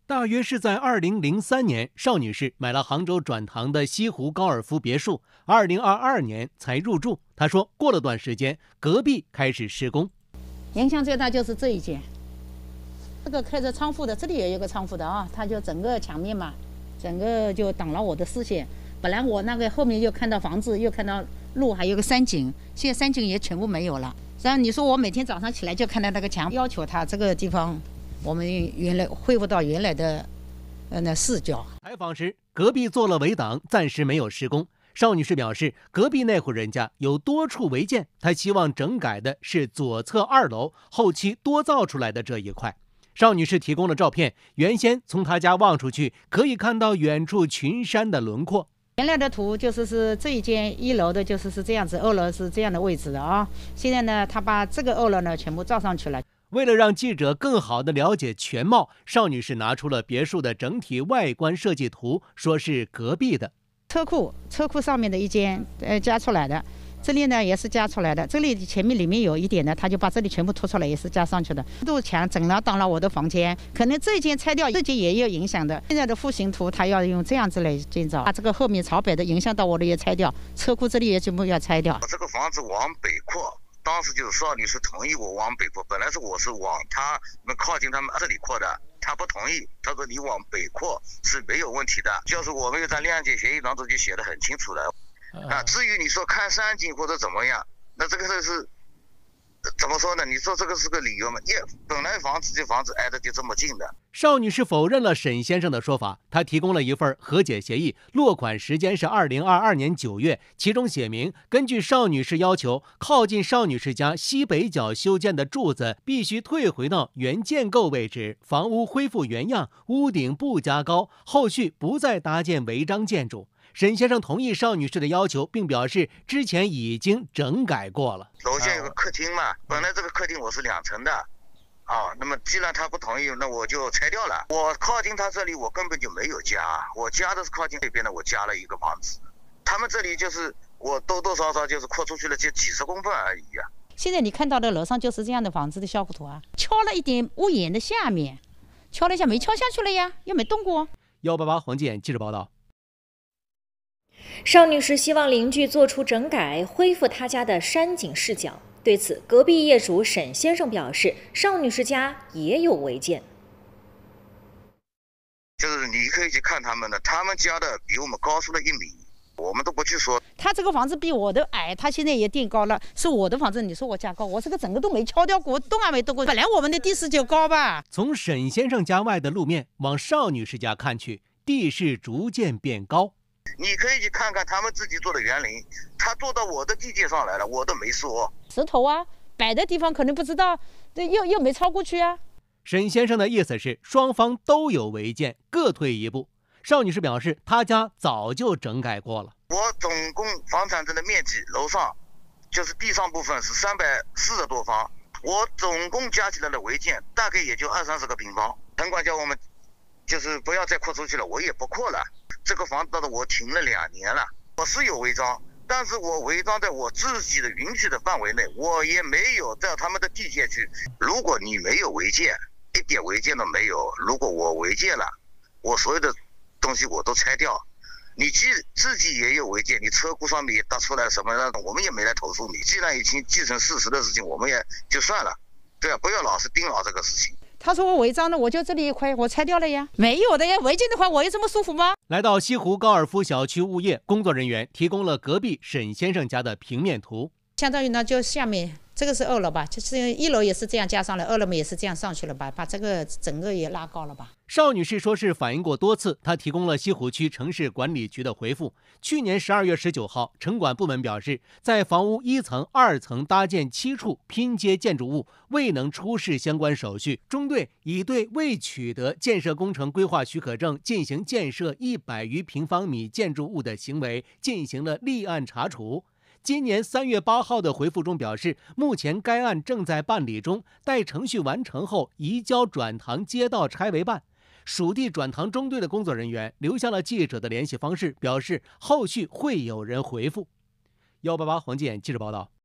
大约是在2003年，邵女士买了杭州转塘的西湖高尔夫别墅，2022年才入住。她说，过了段时间，隔壁开始施工， 影响最大就是这一间，这个开着窗户的，这里也有个窗户的啊，它就整个墙面嘛，整个就挡了我的视线。本来我那个后面又看到房子，又看到路，还有个山景，现在山景也全部没有了。然后你说我每天早上起来就看到那个墙，要求它这个地方。我们原来恢复到原来的那视角。 采访时，隔壁做了围挡，暂时没有施工。邵女士表示，隔壁那户人家有多处违建，她希望整改的是左侧2楼后期多造出来的这一块。邵女士提供了照片，原先从她家望出去，可以看到远处群山的轮廓。 原来的图是这一间1楼的是这样子，2楼是这样的位置的啊。现在呢，她把这个2楼呢全部造上去了。 为了让记者更好地了解全貌，邵女士拿出了别墅的整体外观设计图，说是隔壁的。 车库上面的一间加出来的，这里呢也是加出来的，这里前面里面有一点的，他就把这里全部凸出来，也是加上去的。路墙整了挡了我的房间，可能这一间拆掉，这间也有影响的。现在的户型图他要用这样子来建造，把这个后面朝北的影响到我的也拆掉，车库这里也全部要拆掉。 这个房子往北扩。当时就是邵女士同意我往北扩，本来是我是往他们靠近他们这里扩的，他不同意，他说你往北扩是没有问题的，就是我们有在谅解协议当中就写得很清楚了。至于你说看山景或者怎么样，那这个是怎么说呢？你说这个是个理由吗？本来房子挨得就这么近的。 邵女士否认了沈先生的说法，她提供了一份和解协议，落款时间是2022年9月，其中写明，根据邵女士要求，靠近邵女士家西北角修建的柱子必须退回到原建构位置，房屋恢复原样，屋顶不加高，后续不再搭建违章建筑。沈先生同意邵女士的要求，并表示之前已经整改过了。 楼下有个客厅嘛，本来这个客厅我是2层的，那么既然他不同意，那我就拆掉了。我靠近他这里，我根本就没有加，我加的是靠近那边的，我加了一个房子。他们这里就是我多多少少就是扩出去了就几10公分而已啊。 现在你看到的楼上就是这样的房子的效果图啊，敲了一点屋檐的下面，敲了一下没敲下去了呀，又没动过。 188黄金眼记者报道。 邵女士希望邻居做出整改，恢复她家的山景视角。对此，隔壁业主沈先生表示，邵女士家也有违建。 就是你可以去看他们的，他们家的比我们高出了1米，我们都不去说。 他这个房子比我的矮，他现在也垫高了，是我的房子，你说我家高，我这个整个都没敲掉过，动还没动过。本来我们的地势就高吧。 从沈先生家外的路面往邵女士家看去，地势逐渐变高。 你可以去看看他们自己做的园林，他做到我的地界上来了，我都没说。 石头啊，摆的地方可能不知道，又没超过去啊。 沈先生的意思是，双方都有违建，各退一步。邵女士表示，她家早就整改过了。 我总共房产证的面积，楼上就是地上部分是340多方，我总共加起来的违建大概也就20-30个平方。城管叫我们就是不要再扩出去了，我也不扩了。这个房子我停了2年了，我是有违章，但是我违章在我自己的允许的范围内，我也没有在他们的地界去。如果你没有违建，一点违建都没有，如果我违建了，我所有的东西我都拆掉。你自己也有违建，你车库上面也搭出来什么的，我们也没来投诉你。既然已经既成事实的事情，我们也就算了，对啊，不要老是盯牢这个事情。 他说我违章的，我就这里一块，我拆掉了呀。没有的呀，违建的话，我有这么舒服吗？ 来到西湖高尔夫小区物业，工作人员提供了隔壁沈先生家的平面图， 相当于呢，就下面这个是2楼吧，就是1楼也是这样加上了，2楼也是这样上去了吧，把这个整个也拉高了吧。 邵女士说是反映过多次，她提供了西湖区城市管理局的回复。去年12月19号，城管部门表示，在房屋1层、2层搭建7处拼接建筑物，未能出示相关手续，中队已对未取得建设工程规划许可证进行建设100余平方米建筑物的行为进行了立案查处。今年3月8号的回复中表示，目前该案正在办理中，待程序完成后移交转塘街道拆违办。属地转塘中队的工作人员留下了记者的联系方式，表示后续会有人回复。188黄金眼记者报道。